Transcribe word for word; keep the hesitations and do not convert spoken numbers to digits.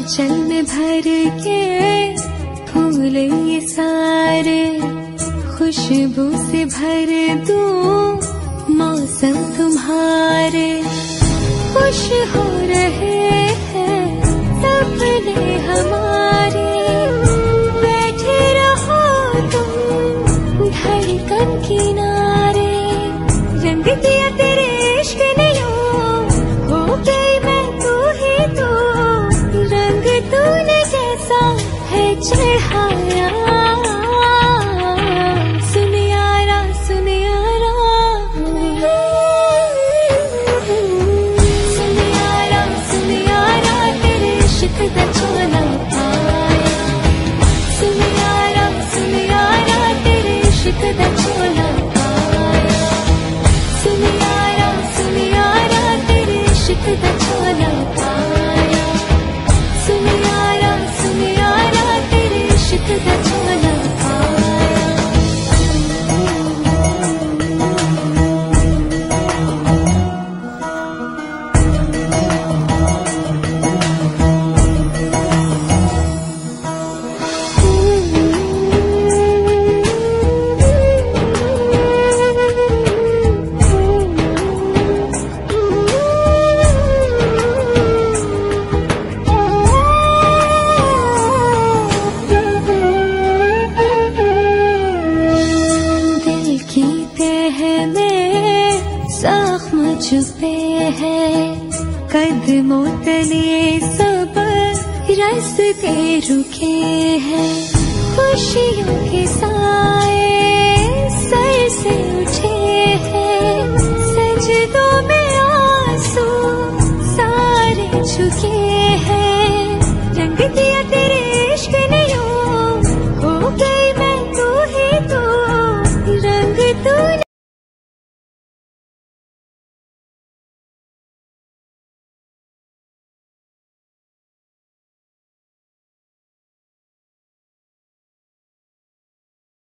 आंचल में भर के फूल ये सारे, खुशबू से भर दूं मौसम तुम्हारे। खुश हो रहे हैं सपने हमारे, बैठे रहो तुम धड़कन किनारे। रंग दिया तेरे इश्क ने यूं, हो गई मैं तू ही तू। रंग तूने जैसा है चढ़ाया, सुन यारा सुन यारा, सुन यारा सुन यारा तेरे इश्क दा चोला पाया। सुन यारा सुन यारा तेरे इश्क दा चोला पाया। सुन यारा सुन यारा तेरे इश्क दा चोला पाया। सुन यारा सुन यारा तेरे इश्क दा चोला पाया। दिल की तह में जख्म छुपे हैं, कदमों तले सब रास्ते रुके हैं। खुशियों के साए सर से उठे